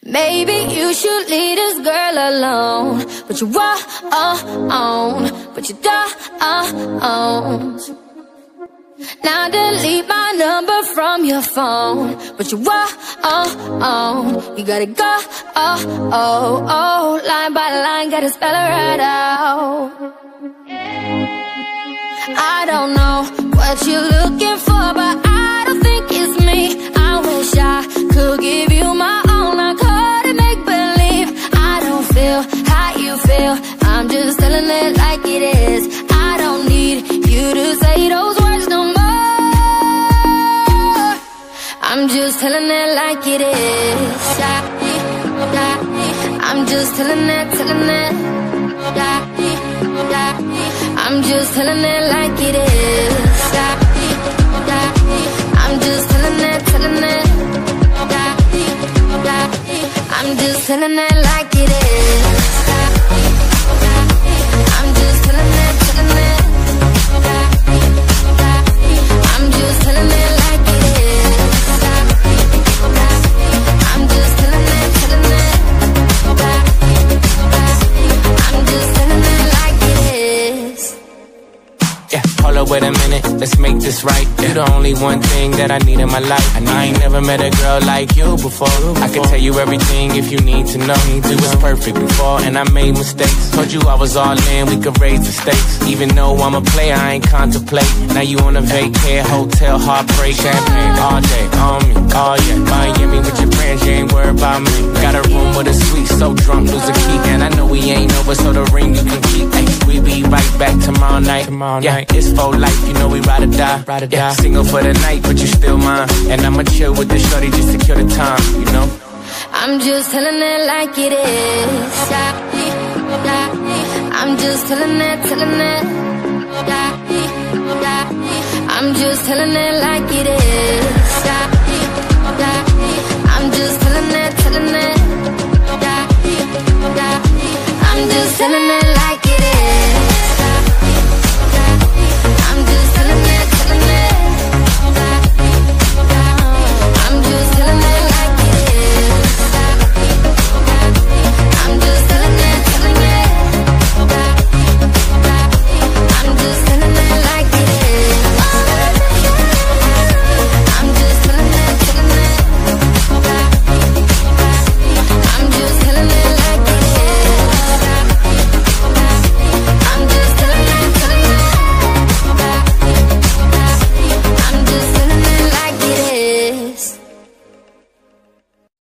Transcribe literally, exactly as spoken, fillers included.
Maybe you should leave this girl alone, but you are on, but you don't. Now delete my number from your phone, but you are on. You gotta go, oh, oh, oh, line by line, gotta spell it right out. I don't know what you're looking for, but I don't think it's me. I wish I could give you my all, I couldn't make believe. I don't feel how you feel, I'm just telling it like it is. I don't need you to say those words no more, I'm just telling it like it is. I'm just telling it, telling it. I'm just telling it like it is. I'm just telling it, telling it. I'm just telling it like it is. I'm just telling it, telling it. I'm just telling it like it is. I'm just telling it, telling it. I'm just telling it like it is. Yeah, hold up, wait a minute, let's make this right. You're the only one thing that I need in my life. I ain't never met a girl like you before. I can tell you everything if you need to know. We was perfect before and I made mistakes. Told you I was all in, we could raise the stakes. Even though I'm a player, I ain't contemplate. Now you on a vacay, hotel, heartbreak. Champagne all day, on me, oh yeah. Miami with your friends, you ain't worried about me. Got a room with a suite, so drunk, lose a key. And I know we ain't over, so the ring you can keep. Ay, we be right back tomorrow night. Tomorrow yeah, night. It's for life, you know we ride or die. Ride or yeah, die. Single for the night, but you still mine. And I'ma chill with this shorty just to kill the time, you know. I'm just telling it like it is. I'm just telling it, telling it. I'm just telling it like it is.